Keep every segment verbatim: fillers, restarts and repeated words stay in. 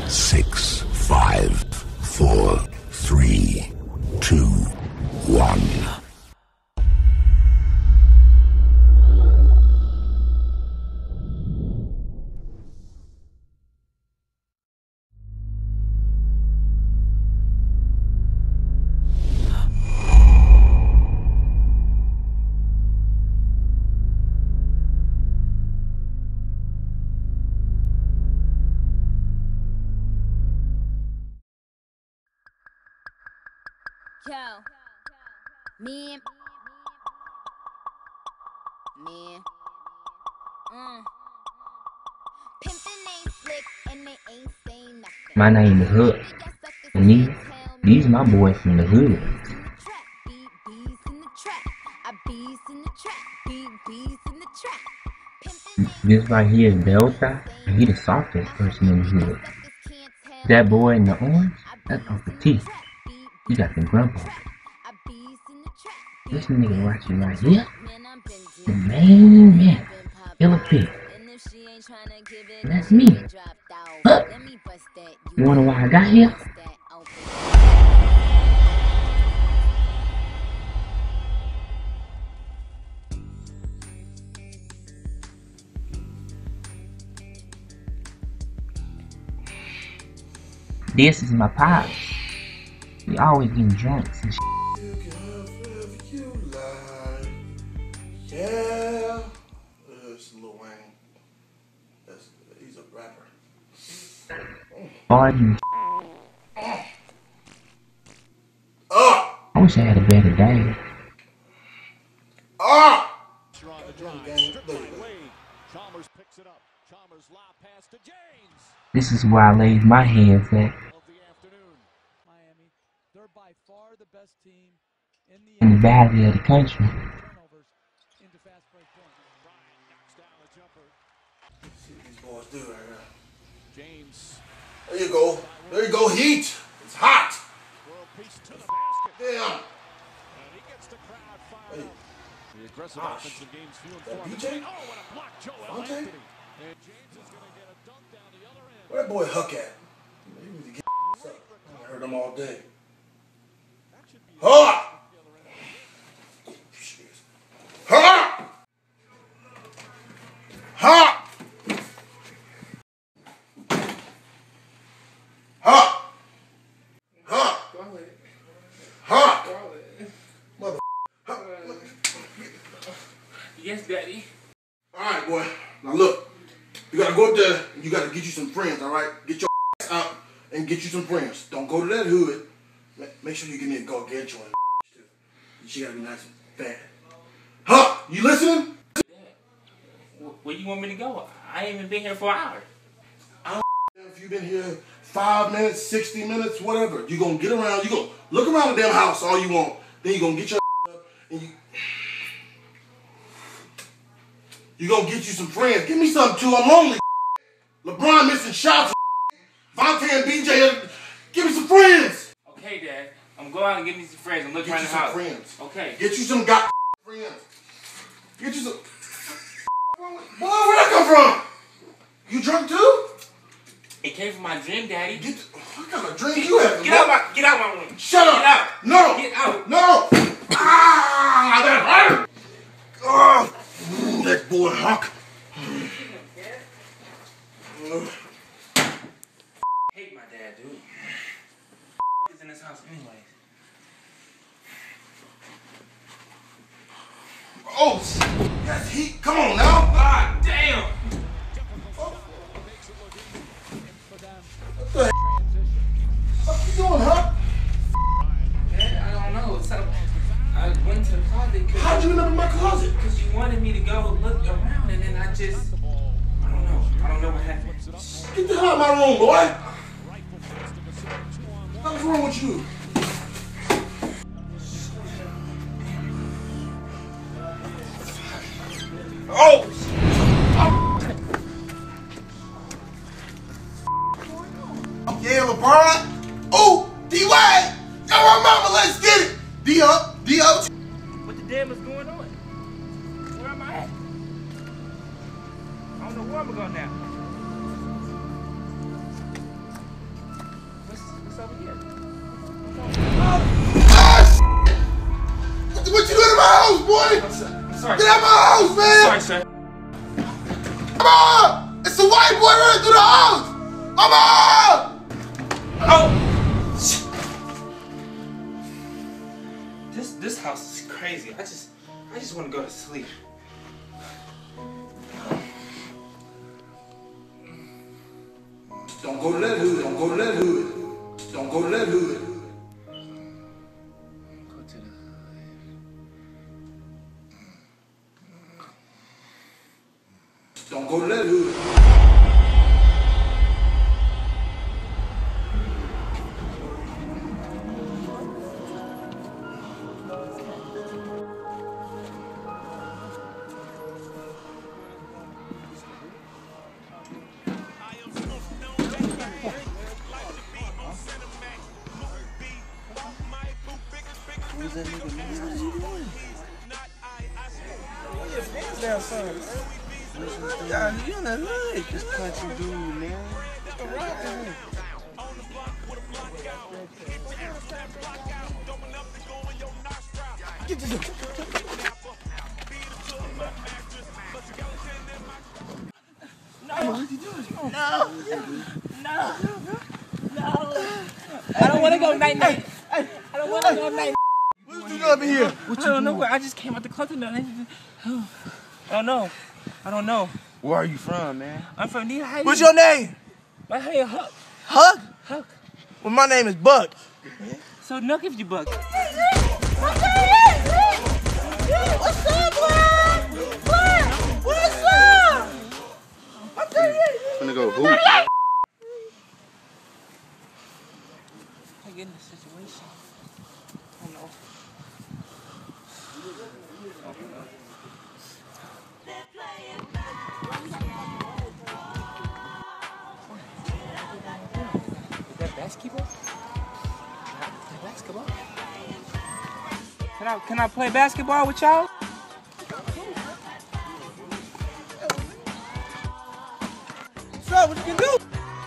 Six, five, four, three, two, one. Yo, me, me, mm. Pimpin' ain't slick and they ain't saying nothing. My name is Huck. And me, these my boys from the hood. This right here is Delta, and he the softest person in the hood. That boy in the orange, that's Uncle T. He got the grandpa. This nigga watching right here, the main man, Killer Pig. And that's me. Huh? You wanna know why I got here? This is my pops. We always getting drunks and shit. Yeah, it's Lil Wayne. That's, he's a rapper. Party. Oh! I wish I had a better day. Oh! This is where I laid my heads at. In the valley of the country. See what these boys do right now. There you go. There you go, heat. It's hot. Damn. Hey. The aggressive Gosh. offensive game's feeling That for B J? Oh, what a block, Joel Monte? Anthony. And James is going to get a dunk down the other end. Where that boy Huck at? He need to get up. I heard him all day. Huck! Huck! Huck! Huck! Huck! Huck! Mother. Huck. Yes, Daddy. Alright, boy. Now look. You gotta go up there and you gotta get you some friends, alright? Get your ass out and get you some friends. Don't go to that hood. Make sure you give me a gargantuan too. She gotta be nice and fat. Huh? You listening? Where you want me to go? I ain't even been here for an hour. I don't know if you've been here five minutes, sixty minutes, whatever. You gonna get around, you gonna look around the damn house all you want. Then you gonna get your up and you You gonna get you some friends. Give me something too, I'm lonely. LeBron missing shots. Vontae and B J, give me some friends. Okay, Dad. I'm going out and get me some friends. I'm looking Get around you the some house. friends. Okay. Get you some god friends. Get you some. Boy, where'd that come from? You drunk too? It came from my dream, Daddy. Get. What kind of drink you have? Get out my, get out my room. Shut up. Get out. No. Get out. No. Ah, that hurt. Oh, that boy Huck. Hate my dad, dude. He's in this house anyways. Oh, yes, he. Come on now. God damn. What the heck? What you doing, Huck? Dad, I don't know. So I went to the closet. How'd you end up in my closet? Because you wanted me to go look around, and then I just, I don't know. I don't know what happened. Get the hell out of my room, boy. What's wrong with you? Oh! Oh! Yeah, LeBron. Oh, D-Wade. Yo, my mama, let's get it. D-Up, D-Up. What the damn is going on? Where am I at? I don't know where I'm going now. house, boy! I'm sorry. Sorry. Get out my house, man! Sorry, sir. Come on! It's a white boy running through the house! Come on! Oh! This this house is crazy. I just I just want to go to sleep. Don't go to that hood. Don't go to that hood. Don't go to that hood. Go to the hood. Don't go to that hood. Who's that nigga, man? What is he doing? Where your pants down, son? Yeah, you in the hood. This country dude, man. Just a rock to him. Get this. No. What are you doing? No. No. No. I don't want to go night night. I don't want to go night. What you doing up in here? What you I don't know. I just came out the club tonight. I don't know. I don't know. Where are you from, man? I'm from New Haven. What's your name? My name is Huck. Huck? Huck. Well, my name is Buck. So Nuck if you Buck. What's up, boy? What? What's up? I'm gonna go hoop. I get in this situation. Oh no. Oh no. Is that basketball? Is that basketball? Can I can I play basketball with y'all? What's up? What you can do?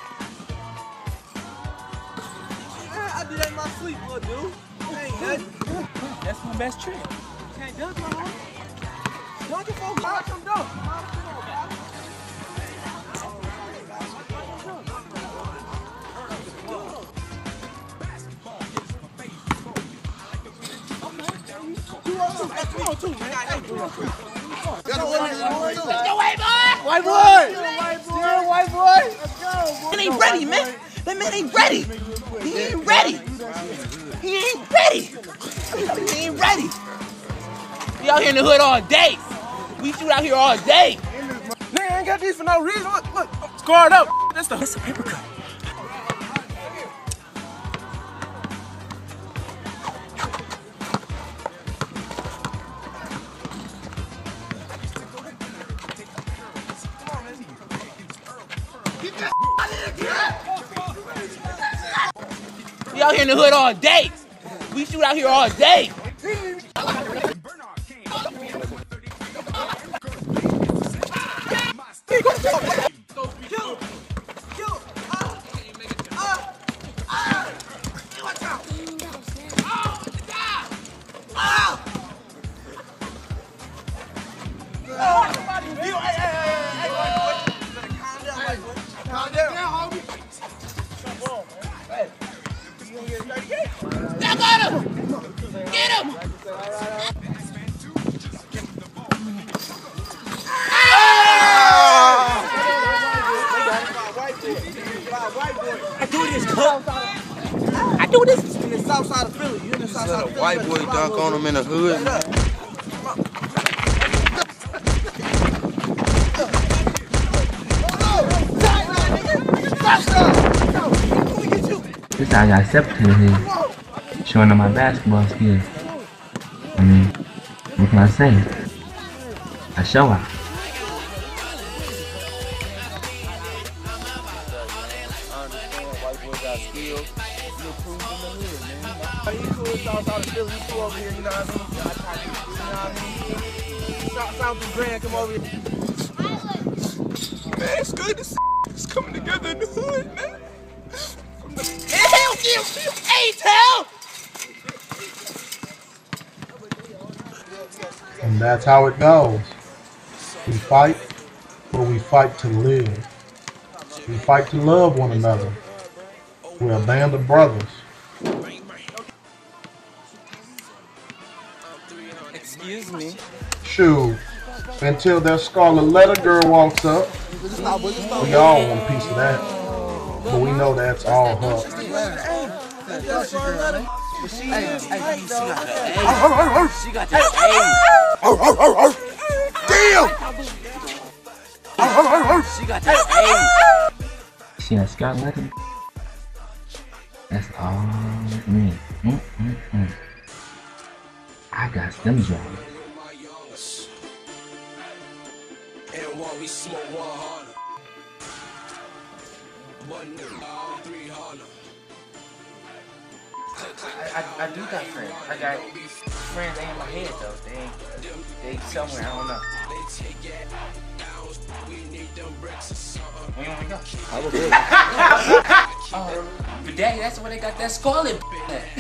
I did that in my sleep, little dude. Ain't nothing. That's my best trick. Can't dunk, my homie. Dunk it, folks. Mom, come dunk. Mom, come on, guys. Come on, too, man. Let's go, white boy! White boy! White boy! Still white boy! Let's go, boy. He ain't ready, man. That man ain't ready. He ain't ready. He ain't ready. He ain't ready. We out here in the hood all day. We shoot out here all day. Man, I ain't got these for no reason. Look, look, I'm scarred up. That's the That's a paper cut. We out here in the hood all day. We shoot out here all day. Get him! I do this, Huck. I do this. in the south side of Philly. You in the south side of Philly. White boy dunk on him in the hood. This how I got accepted here, showing them my basketball skills. I mean, what can I say? I show out. White boy got skills. You approved in the hood, man. You cool south side of Philly. You cool over here, you know what I mean? You know what I mean? South, South of Grand, come over here. Man, it's good to see it's coming together in the hood, man. Hell yeah! Hey, tell! And that's how it goes. We fight, but we fight to live. We fight to love one another. We're a band of brothers. Excuse me. Shoot, until that scarlet letter girl walks up, we all want a piece of that. But we know that's all Huck. She got that A. Damn! She got that A. See that scarlet letter? That's all me. Mm mm mm. I got them drugs. I, I, I do got friends. I got friends ain't in my head though. They ain't, they somewhere, I don't know. Where you wanna go? I will go. Oh, but daddy, that's where they got that scarlet at.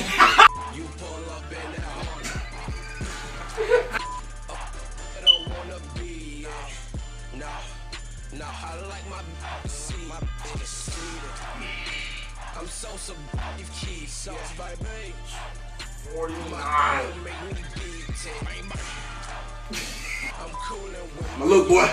I'm so so you've keys, so baby. forty-nine. My little boy.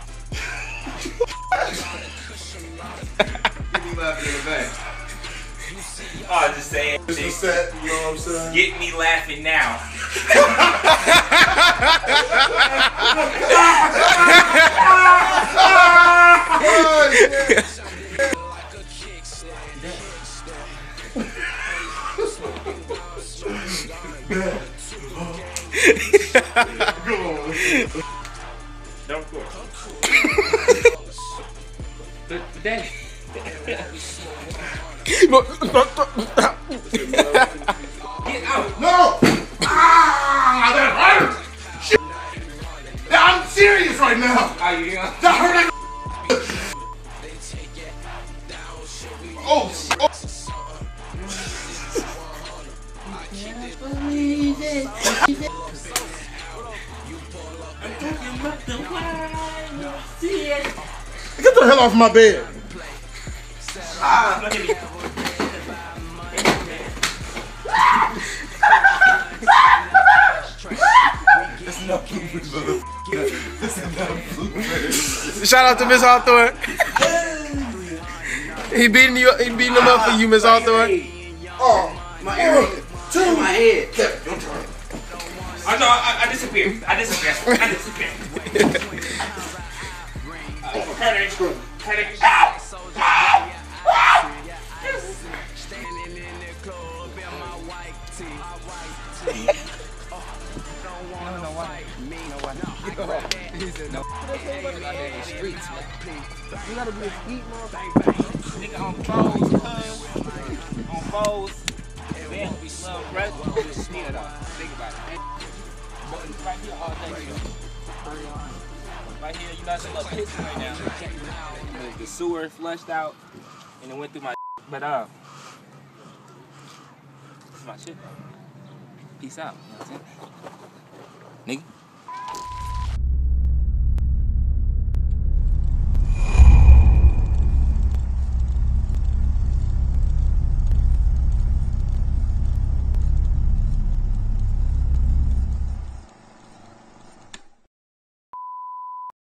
Get me laughing in the back. Oh, just saying. This is set, you know what I'm saying? Get me laughing now. Don't go. But daddy. No! Get out. No! Ah! That hurt! Shit. I'm serious right now! Are you young? That hurt like Oh, shit. Oh. Get the hell off my bed! Ah, look at me. That's not bloopers, motherfucker. This is not bloopers. Shout out to Miss Hawthorne. he beating you. He beating them up for you, Miss Hawthorne. Oh, My ear, two, my head. don't turn. Oh no, I, I disappeared. I disappeared. I disappeared. Oh, panic. Panic. You gotta be a skeet, motherfucker. Nigga on foes, on foes. Man, love, right? Need it all. Think about it. Right here all day. Right here, you got some little pits right now. The sewer flushed out, and it went through my. But uh, this is my shit. Peace out. You know what I'm saying? Nigga.